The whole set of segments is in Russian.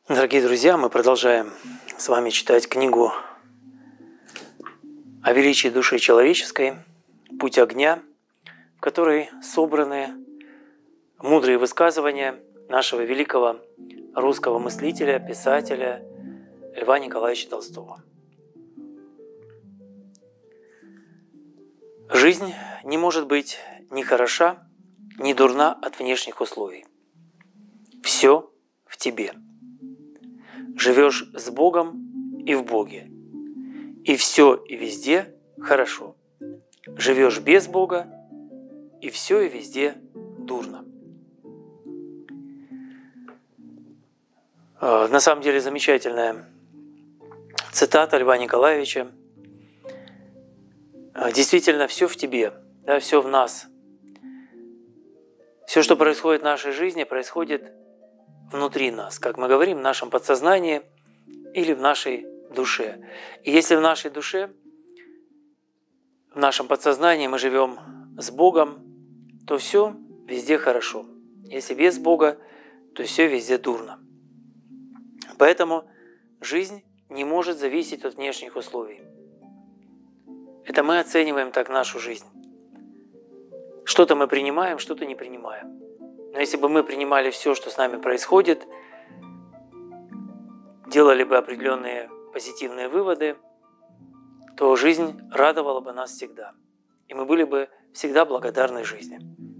Дорогие друзья, мы продолжаем с вами читать книгу о величии души человеческой «Путь огня», в которой собраны мудрые высказывания нашего великого русского мыслителя, писателя Льва Николаевича Толстого. Жизнь не может быть ни хороша, ни дурна от внешних условий. Все в тебе. Живешь с Богом и в Боге. И все и везде хорошо. Живешь без Бога, и все и везде дурно. На самом деле замечательная цитата Льва Николаевича. Действительно, все в тебе, да, все в нас. Все, что происходит в нашей жизни, происходит внутри нас, как мы говорим, в нашем подсознании или в нашей душе. И если в нашей душе, в нашем подсознании мы живем с Богом, то все везде хорошо. Если без Бога, то все везде дурно. Поэтому жизнь не может зависеть от внешних условий. Это мы оцениваем так нашу жизнь. Что-то мы принимаем, что-то не принимаем. Но если бы мы принимали все, что с нами происходит, делали бы определенные позитивные выводы, то жизнь радовала бы нас всегда. И мы были бы всегда благодарны жизни.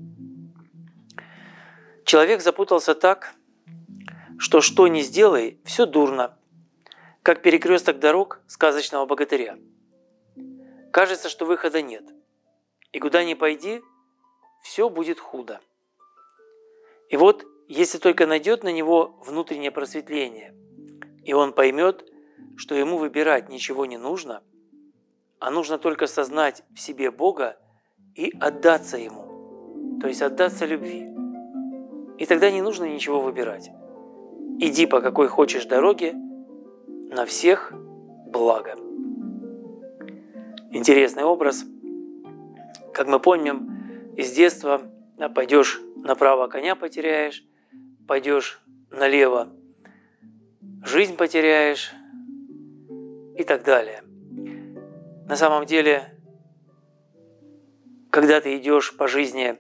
Человек запутался так, что ни сделай, все дурно, как перекресток дорог сказочного богатыря. Кажется, что выхода нет. И куда ни пойди, все будет худо. И вот, если только найдет на него внутреннее просветление, и он поймет, что ему выбирать ничего не нужно, а нужно только сознать в себе Бога и отдаться Ему, то есть отдаться любви. И тогда не нужно ничего выбирать. Иди по какой хочешь дороге, на всех благо. Интересный образ. Как мы помним из детства, да, пойдешь направо, коня потеряешь, пойдешь налево, жизнь потеряешь и так далее. На самом деле, когда ты идешь по жизни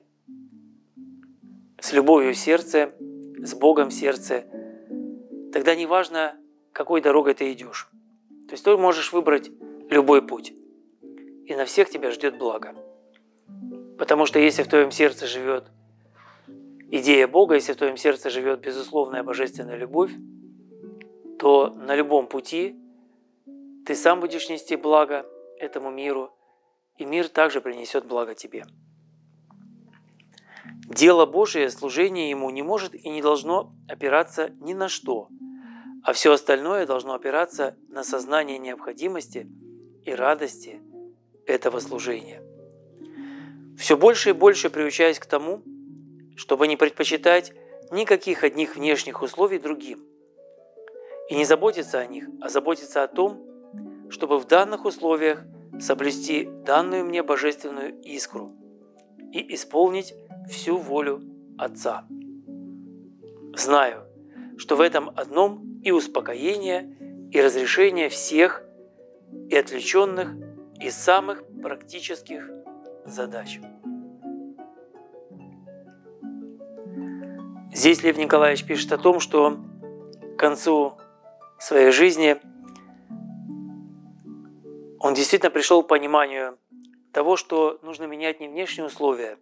с любовью в сердце, с Богом в сердце, тогда не важно, какой дорогой ты идешь. То есть ты можешь выбрать любой путь, и на всех тебя ждет благо. Потому что если в твоем сердце живет идея Бога, если в твоем сердце живет безусловная божественная любовь, то на любом пути ты сам будешь нести благо этому миру, и мир также принесет благо тебе. Дело Божие, служение Ему не может и не должно опираться ни на что, а все остальное должно опираться на сознание необходимости и радости этого служения. Все больше и больше приучаясь к тому, чтобы не предпочитать никаких одних внешних условий другим. И не заботиться о них, а заботиться о том, чтобы в данных условиях соблюсти данную мне божественную искру и исполнить всю волю Отца. Знаю, что в этом одном и успокоение, и разрешение всех и отвлеченных, и самых практических задач. Здесь Лев Николаевич пишет о том, что к концу своей жизни он действительно пришел к пониманию того, что нужно менять не внешние условия,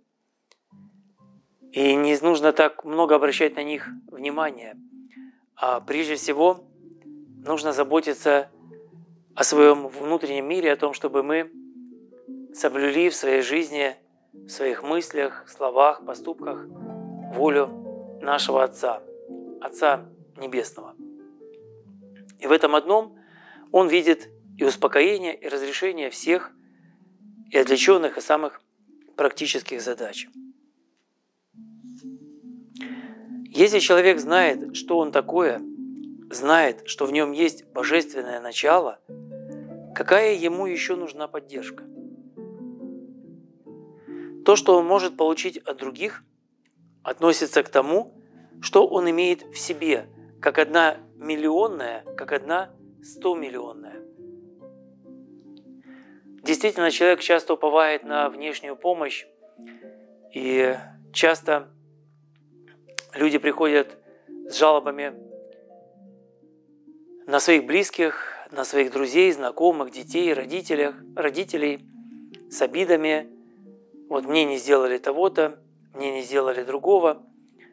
и не нужно так много обращать на них внимания, а прежде всего нужно заботиться о своем внутреннем мире, о том, чтобы мы соблюли в своей жизни, в своих мыслях, словах, поступках волю нашего Отца, Отца Небесного. И в этом одном он видит и успокоение, и разрешение всех и отвлеченных, и самых практических задач. Если человек знает, что он такое, знает, что в нем есть божественное начало, какая ему еще нужна поддержка? То, что он может получить от других, относится к тому, что он имеет в себе, как одна миллионная, как одна 100-миллионная. Действительно, человек часто уповает на внешнюю помощь, и часто люди приходят с жалобами на своих близких, на своих друзей, знакомых, детей, родителей, с обидами. Вот мне не сделали того-то, мне не сделали другого,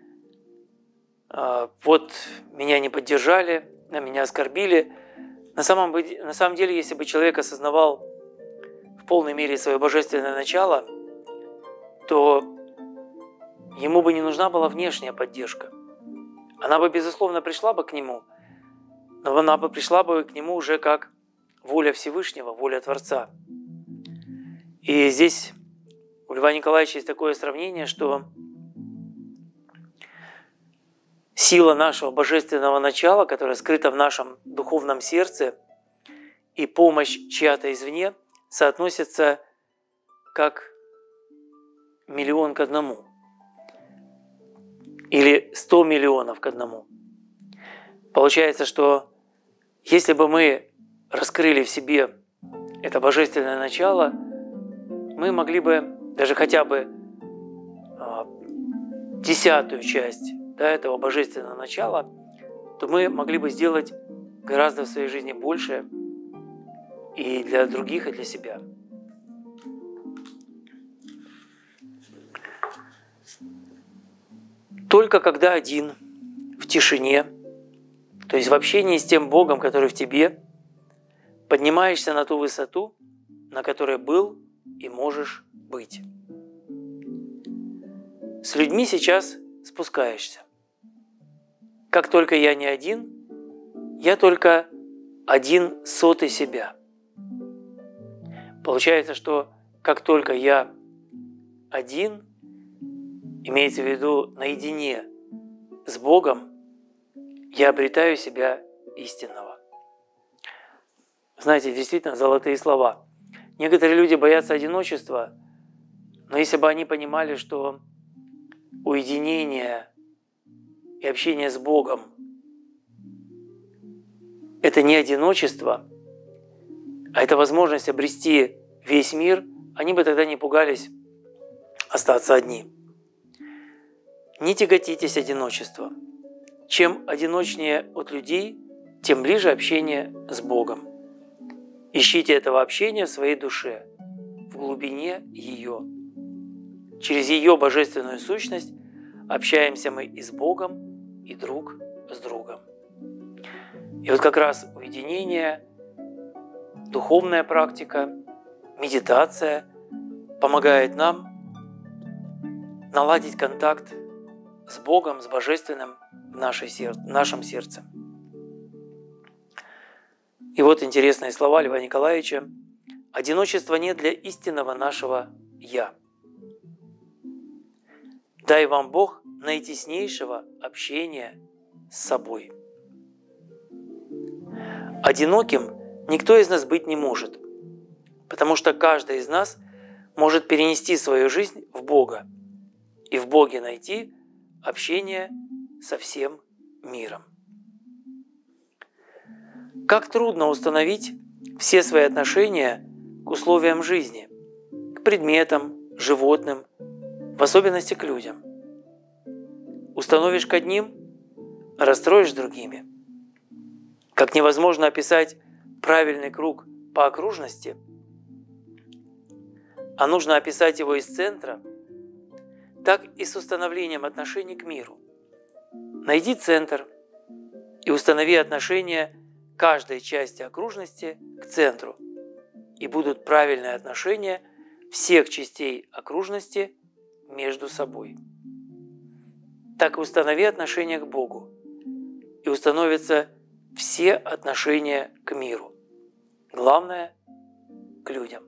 вот меня не поддержали, меня оскорбили. На самом деле, если бы человек осознавал в полной мере свое божественное начало, то ему бы не нужна была внешняя поддержка. Она бы, безусловно, пришла бы к нему, но она бы пришла бы к нему уже как воля Всевышнего, воля Творца. И здесь у Льва Николаевича есть такое сравнение, что сила нашего божественного начала, которая скрыта в нашем духовном сердце, и помощь чья-то извне соотносятся как 1 к 1 или 100 миллионов к 1. Получается, что если бы мы раскрыли в себе это божественное начало, мы могли бы даже хотя бы 10-ую часть этого божественного начала, то мы могли бы сделать гораздо в своей жизни больше и для других, и для себя. Только когда один, в тишине, то есть в общении с тем Богом, который в тебе, поднимаешься на ту высоту, на которой был и можешь быть. С людьми сейчас спускаешься. Как только я не один, я только 1/100 себя. Получается, что как только я один, имеется в виду наедине с Богом, я обретаю себя истинного. Знаете, действительно золотые слова. Некоторые люди боятся одиночества, но если бы они понимали, что уединение и общение с Богом – это не одиночество, а это возможность обрести весь мир, они бы тогда не пугались остаться одни. Не тяготитесь одиночеством. Чем одиночнее от людей, тем ближе общение с Богом. Ищите этого общения в своей душе, в глубине ее. Через ее божественную сущность общаемся мы и с Богом, и друг с другом. И вот как раз уединение, духовная практика, медитация помогает нам наладить контакт с Богом, с Божественным в нашем сердце. И вот интересные слова Льва Николаевича. «Одиночества нет для истинного нашего «Я». Дай вам Бог наитеснейшего общения с собой». Одиноким никто из нас быть не может, потому что каждый из нас может перенести свою жизнь в Бога и в Боге найти общение со всем миром. Как трудно установить все свои отношения к условиям жизни, к предметам, животным, в особенности к людям. Установишь к одним, расстроишь другими. Как невозможно описать правильный круг по окружности, а нужно описать его из центра, так и с установлением отношений к миру. Найди центр и установи отношения каждой части окружности к центру, и будут правильные отношения всех частей окружности между собой. Так и установи отношения к Богу, и установятся все отношения к миру. Главное – к людям.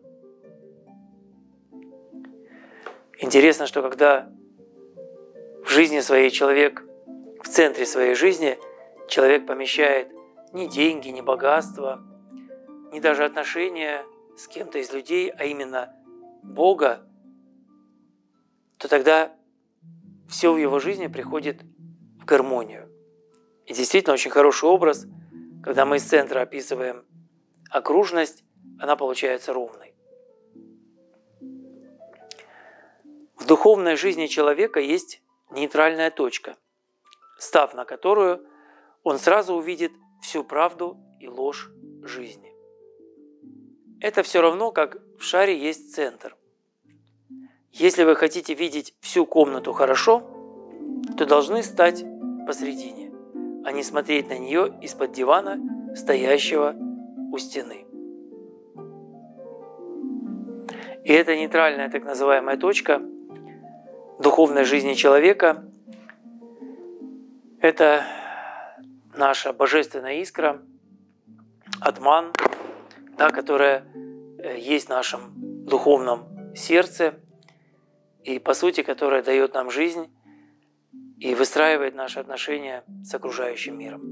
Интересно, что когда в жизни своей человек, в центре своей жизни, человек помещает ни деньги, ни богатство, ни даже отношения с кем-то из людей, а именно Бога, то тогда все в его жизни приходит в гармонию. И действительно очень хороший образ, когда мы из центра описываем окружность, она получается ровной. В духовной жизни человека есть нейтральная точка, став на которую он сразу увидит всю правду и ложь жизни. Это все равно, как в шаре есть центр. Если вы хотите видеть всю комнату хорошо, то должны стать посредине, а не смотреть на нее из-под дивана, стоящего у стены. И эта нейтральная так называемая точка духовной жизни человека – это наша божественная искра, атман, которая есть в нашем духовном сердце и, по сути, которая дает нам жизнь и выстраивает наши отношения с окружающим миром.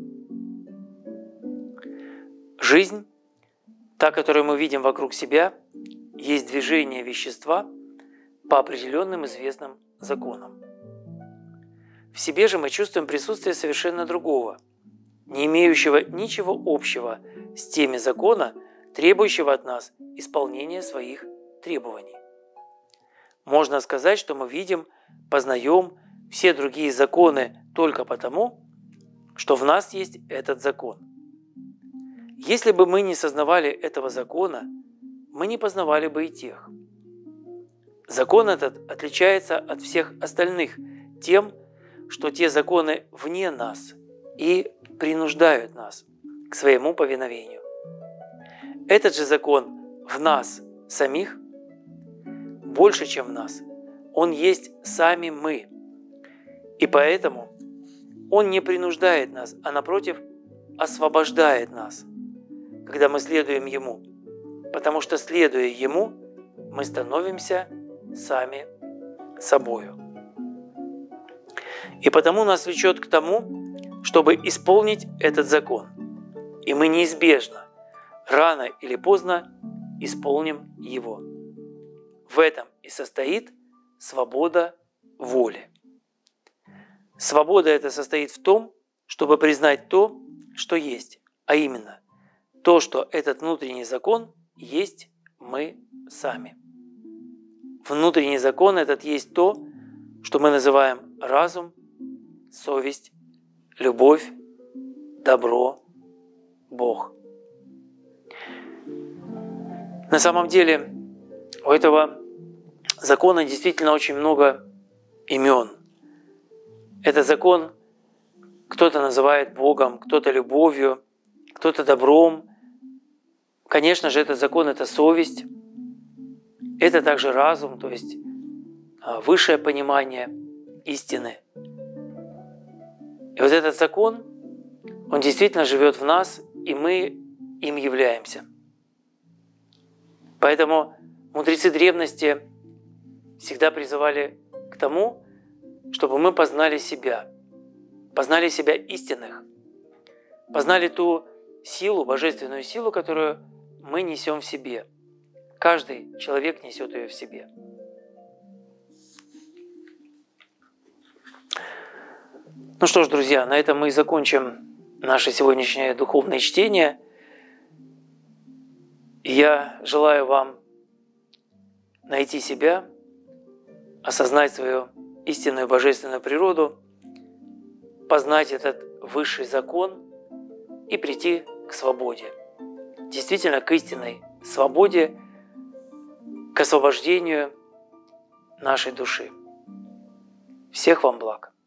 Жизнь, та, которую мы видим вокруг себя, есть движение вещества по определенным известным законам. В себе же мы чувствуем присутствие совершенно другого, не имеющего ничего общего с теми закона, требующего от нас исполнения своих требований. Можно сказать, что мы видим, познаем все другие законы только потому, что в нас есть этот закон. Если бы мы не сознавали этого закона, мы не познавали бы и тех. Закон этот отличается от всех остальных тем, что те законы вне нас и принуждают нас к своему повиновению. Этот же закон в нас самих больше, чем в нас. Он есть сами мы. И поэтому он не принуждает нас, а напротив освобождает нас, когда мы следуем ему. Потому что, следуя ему, мы становимся сами собою. И потому нас влечет к тому, чтобы исполнить этот закон. И мы неизбежно, рано или поздно, исполним его. В этом и состоит свобода воли. Свобода эта состоит в том, чтобы признать то, что есть, а именно то, что этот внутренний закон есть мы сами. Внутренний закон этот есть то, что мы называем разум, совесть, любовь, добро, Бог. На самом деле у этого закона действительно очень много имен. Этот закон кто-то называет Богом, кто-то любовью, кто-то добром. Конечно же, этот закон – это совесть. Это также разум, то есть высшее понимание истины. И вот этот закон, он действительно живет в нас, и мы им являемся. Поэтому мудрецы древности всегда призывали к тому, чтобы мы познали себя истинных, познали ту силу, божественную силу, которую мы несем в себе. Каждый человек несет ее в себе. Ну что ж, друзья, на этом мы и закончим наше сегодняшнее духовное чтение. Я желаю вам найти себя, осознать свою истинную божественную природу, познать этот высший закон и прийти к свободе. Действительно, к истинной свободе, к освобождению нашей души. Всех вам благ!